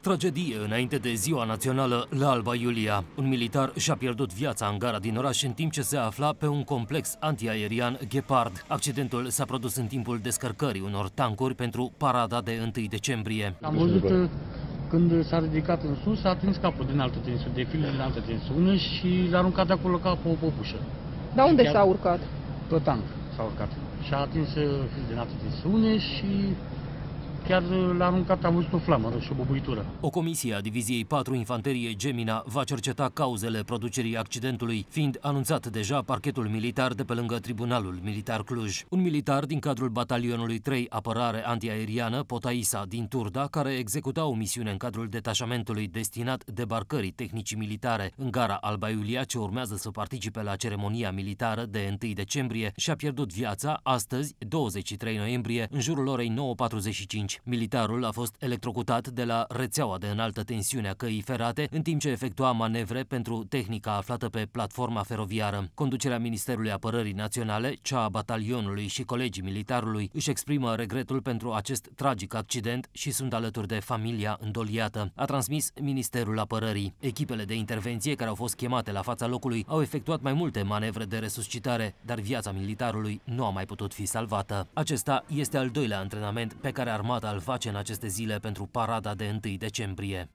Tragedie înainte de Ziua Națională la Alba Iulia. Un militar și-a pierdut viața în gara din oraș în timp ce se afla pe un complex antiaerian Gepard. Accidentul s-a produs în timpul descărcării unor tancuri pentru parada de 1 decembrie. Am văzut când s-a ridicat în sus, a atins capul din altă tensiune, de fil din altă tensiune și l-a aruncat de acolo ca pe o păpușă. Dar unde s-a urcat? Pe tank s-a urcat. Și a atins fil din altă tensiune și chiar l-a aruncat, am văzut o flamă și o bubuitură. O comisie a Diviziei 4 Infanterie Gemina va cerceta cauzele producerii accidentului, fiind anunțat deja parchetul militar de pe lângă Tribunalul Militar Cluj. Un militar din cadrul batalionului 3 Apărare Antiaeriană Potaisa din Turda, care executa o misiune în cadrul detașamentului destinat debarcării tehnicii militare în gara Alba Iulia, ce urmează să participe la ceremonia militară de 1 decembrie, și-a pierdut viața astăzi, 23 noiembrie, în jurul orei 9:45. Militarul a fost electrocutat de la rețeaua de înaltă tensiune a căii ferate, în timp ce efectua manevre pentru tehnica aflată pe platforma feroviară. Conducerea Ministerului Apărării Naționale, cea a batalionului și colegii militarului își exprimă regretul pentru acest tragic accident și sunt alături de familia îndoliată, a transmis Ministerul Apărării. Echipele de intervenție care au fost chemate la fața locului au efectuat mai multe manevre de resuscitare, dar viața militarului nu a mai putut fi salvată. Acesta este al doilea antrenament pe care armata îl face în aceste zile pentru parada de 1 decembrie.